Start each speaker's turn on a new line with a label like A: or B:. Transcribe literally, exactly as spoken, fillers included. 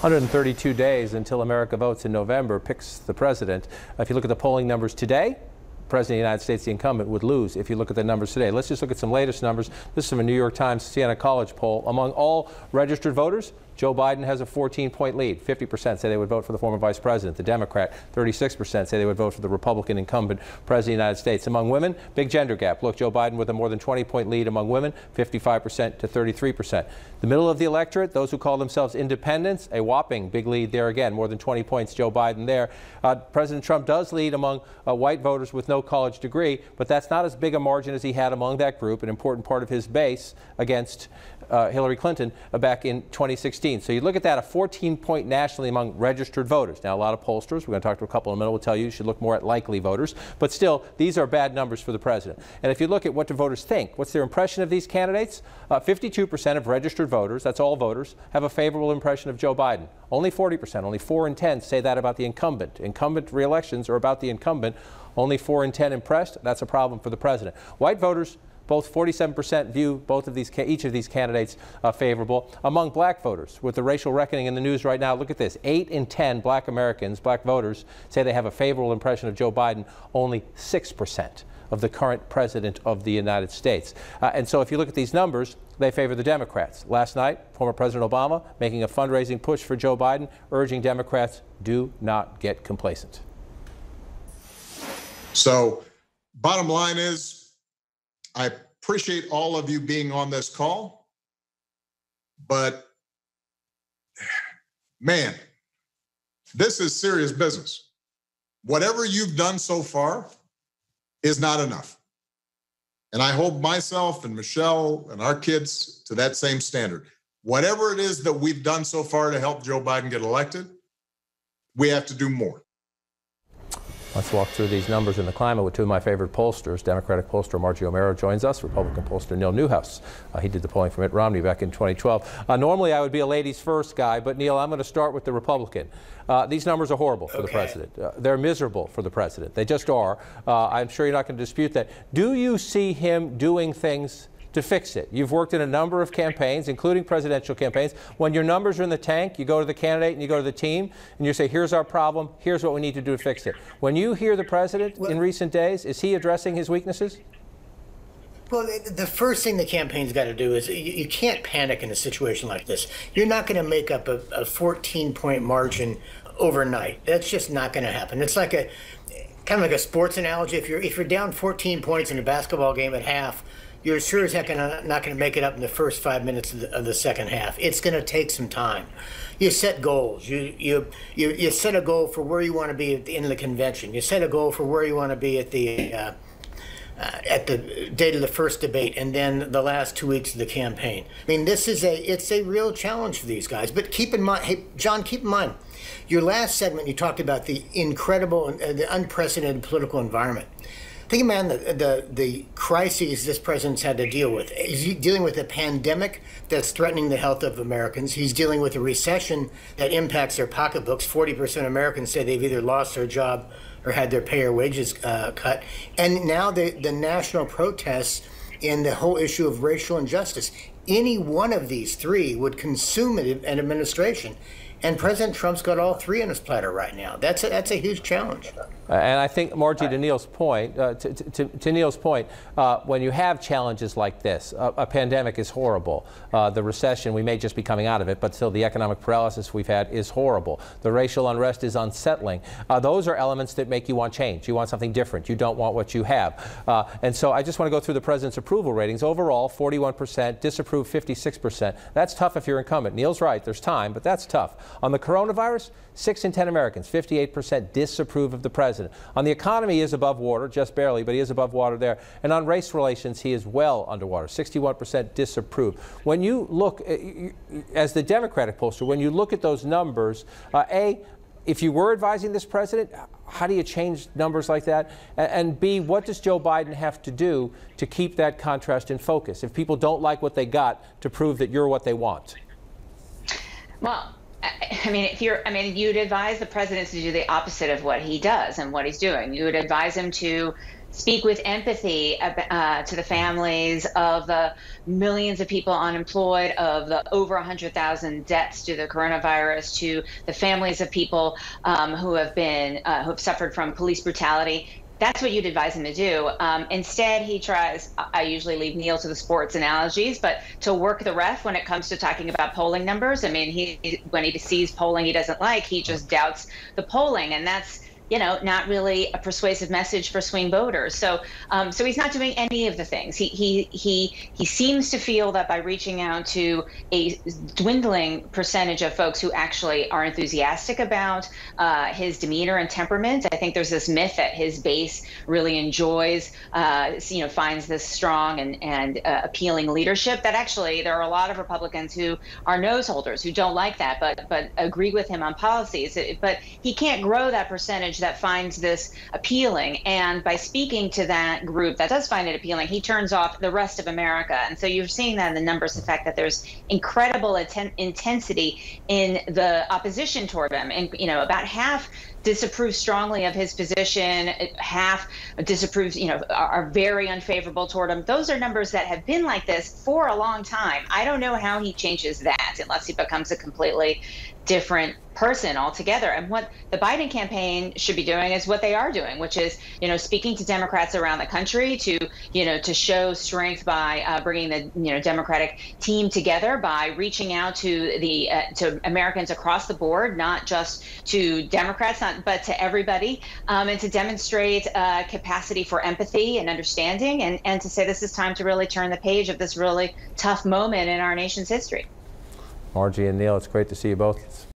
A: hundred thirty-two days until America votes in November, picks the president. If you look at the polling numbers today, President of the United States, the incumbent, would lose if you look at the numbers today. Let's just look at some latest numbers. This is from a New York Times Siena College poll. Among all registered voters, Joe Biden has a fourteen point lead. fifty percent say they would vote for the former vice president. The Democrat, thirty-six percent say they would vote for the Republican incumbent president of the United States. Among women, big gender gap. Look, Joe Biden with a more than twenty point lead among women, fifty-five percent to thirty-three percent. The middle of the electorate, those who call themselves independents, a whopping big lead there again, more than twenty points, Joe Biden there. Uh, President Trump does lead among uh, white voters with no college degree, but that's not as big a margin as he had among that group, an important part of his base against Uh, Hillary Clinton uh, back in twenty sixteen. So you look at that, a fourteen point nationally among registered voters. Now, a lot of pollsters, we're going to talk to a couple in a minute, will tell you you should look more at likely voters. But still, these are bad numbers for the president. And if you look at what do voters think, what's their impression of these candidates? Uh, fifty-two percent of registered voters, that's all voters, have a favorable impression of Joe Biden. Only forty percent, only four in ten say that about the incumbent. Incumbent re-elections are about the incumbent. Only four in ten impressed. That's a problem for the president. White voters, both forty-seven percent view both of these, each of these candidates uh, favorable. Among black voters, with the racial reckoning in the news right now, look at this. eight in ten black Americans, black voters, say they have a favorable impression of Joe Biden. Only six percent of the current president of the United States. Uh, and so if you look at these numbers, they favor the Democrats. Last night, former President Obama making a fundraising push for Joe Biden, urging Democrats, do not get complacent.
B: So, bottom line is, I appreciate all of you being on this call, but man, this is serious business. Whatever you've done so far is not enough. And I hold myself and Michelle and our kids to that same standard. Whatever it is that we've done so far to help Joe Biden get elected, we have to do more.
A: Let's walk through these numbers in the climate with two of my favorite pollsters. Democratic pollster Margie O'Mara joins us. Republican pollster Neil Newhouse. Uh, he did the polling for Mitt Romney back in twenty twelve. Uh, normally, I would be a ladies first guy, but Neil, I'm going to start with the Republican. Uh, these numbers are horrible for okay. the president. Uh, they're miserable for the president. They just are. Uh, I'm sure you're not going to dispute that. Do you see him doing things to fix it? You've worked in a number of campaigns, including presidential campaigns. When your numbers are in the tank, you go to the candidate and you go to the team and you say, here's our problem, here's what we need to do to fix it. When you hear the president well, in recent days, is he addressing his weaknesses?
C: Well, the first thing the campaign's got to do is you, you can't panic in a situation like this. You're not going to make up a, a fourteen point margin overnight. That's just not going to happen. It's like a kind of like a sports analogy. If you're if you're down fourteen points in a basketball game at half, you're sure as heck not going to make it up in the first five minutes of the, of the second half. It's going to take some time. You set goals. You you you you set a goal for where you want to be at the end of the convention. You set a goal for where you want to be at the uh, uh, at the date of the first debate, and then the last two weeks of the campaign. I mean, this is a it's a real challenge for these guys. But keep in mind, hey John, keep in mind, your last segment you talked about the incredible, uh, the unprecedented political environment. Think, man, the, the the crises this president's had to deal with. He's dealing with a pandemic that's threatening the health of Americans. He's dealing with a recession that impacts their pocketbooks. forty percent of Americans say they've either lost their job or had their pay or wages uh, cut. And now the, the national protests and the whole issue of racial injustice. Any one of these three would consume an administration. And President Trump's got all three on his platter right now. That's a, that's a huge challenge.
A: Uh, and I think, Margie, to Neil's point, uh, to, to, to Neil's point, uh, when you have challenges like this, a, a pandemic is horrible. Uh, the recession, we may just be coming out of it, but still the economic paralysis we've had is horrible. The racial unrest is unsettling. Uh, those are elements that make you want change. You want something different. You don't want what you have. Uh, and so I just want to go through the president's approval ratings. Overall, forty-one percent, disapprove fifty-six percent. That's tough if you're incumbent. Neil's right. There's time, but that's tough. On the coronavirus, six in ten Americans, fifty-eight percent disapprove of the president. On the economy, he is above water, just barely, but he is above water there. And on race relations, he is well underwater, sixty-one percent disapprove. When you look, as the Democratic pollster, when you look at those numbers, uh, A, if you were advising this president, how do you change numbers like that? And B, what does Joe Biden have to do to keep that contrast in focus if people don't like what they got to prove that you're what they want?
D: Well, I mean, if you're, I mean, you'd advise the president to do the opposite of what he does and what he's doing. You would advise him to speak with empathy uh, to the families of the millions of people unemployed, of the over one hundred thousand deaths due to the coronavirus, to the families of people um, who have been uh, who have suffered from police brutality. That's what you'd advise him to do. Um, instead, he tries, I usually leave Neil to the sports analogies, but to work the ref when it comes to talking about polling numbers. I mean, he when he sees polling he doesn't like, he just doubts the polling. And that's, you know, not really a persuasive message for swing voters. So, um, so he's not doing any of the things. He he he he seems to feel that by reaching out to a dwindling percentage of folks who actually are enthusiastic about uh, his demeanor and temperament. I think there's this myth that his base really enjoys, uh, you know, finds this strong and and uh, appealing leadership. That actually there are a lot of Republicans who are nose holders who don't like that, but but agree with him on policies. But he can't grow that percentage that finds this appealing. And by speaking to that group that does find it appealing, he turns off the rest of America. And so you're seeing that in the numbers, the fact that there's incredible atten- intensity in the opposition toward him. And, you know, about half disapprove strongly of his position, half disapproves, you know, are, are very unfavorable toward him. Those are numbers that have been like this for a long time. I don't know how he changes that unless he becomes a completely different person altogether. And what the Biden campaign should be doing is what they are doing, which is, you know, speaking to Democrats around the country to, you know, to show strength by uh, bringing the, you know, Democratic team together, by reaching out to the uh, to Americans across the board, not just to Democrats, not, but to everybody, um, and to demonstrate uh, capacity for empathy and understanding, and, and to say this is time to really turn the page of this really tough moment in our nation's history.
A: Margie and Neil, it's great to see you both.